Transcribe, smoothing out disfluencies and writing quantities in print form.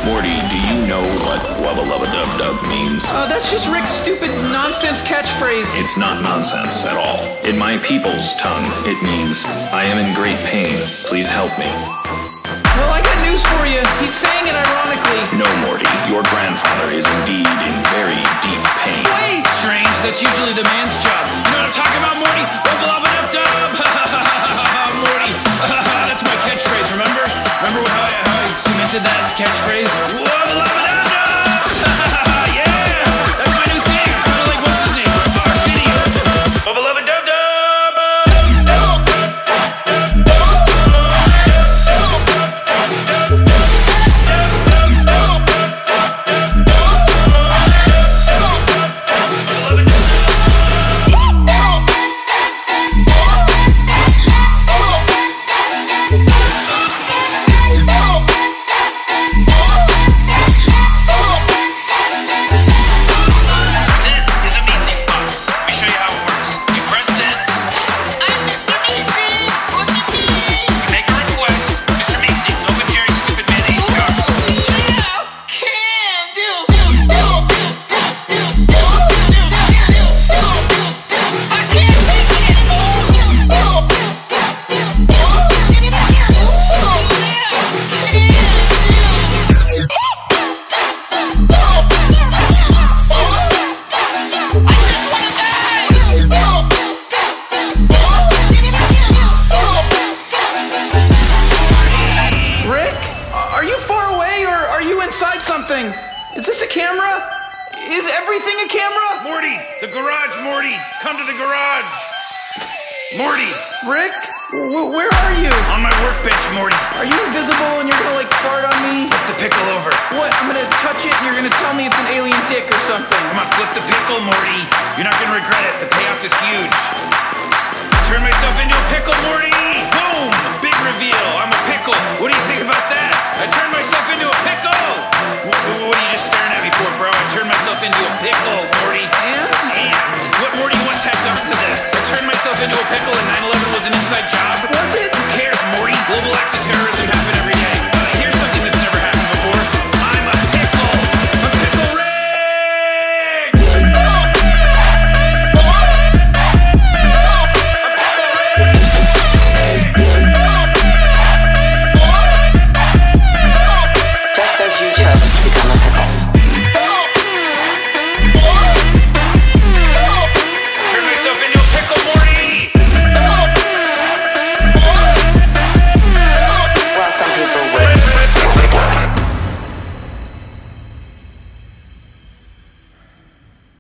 Morty, do you know what wubba lubba dub dub means? That's just Rick's stupid nonsense catchphrase. It's not nonsense at all. In my people's tongue, it means, I am in great pain. Please help me. Well, I got news for you. He's saying it ironically. No, Morty, your grandfather is indeed in very deep pain. Wait! Strange, that's usually the man's job. You know what I'm talking about, Morty? Wubba lubba dub dub! Morty! That's my catchphrase, remember? Remember how I cemented that catchphrase? Wubba lubba dub dub! Yeah! That's my new thing! Kind of like, what's his name? Arsenio! Wubba lubba dub dub! Something. Is this a camera? Is everything a camera? Morty! The garage, Morty! Come to the garage! Morty! Rick? Where are you? On my workbench, Morty. Are you invisible and you're gonna like fart on me? Flip the pickle over. What? I'm gonna touch it and you're gonna tell me it's an alien dick or something. Come on, flip the pickle, Morty. You're not gonna regret it. The payoff is huge. Turn myself into a pickle, Morty! Boom! Big reveal. I'm a pickle. What do you think about that? I turned myself into a pickle! What are you just staring at me for, bro? I turned myself into a pickle, Morty. And? What Morty once had done to this? I turned myself into a pickle and 9/11 was an inside job?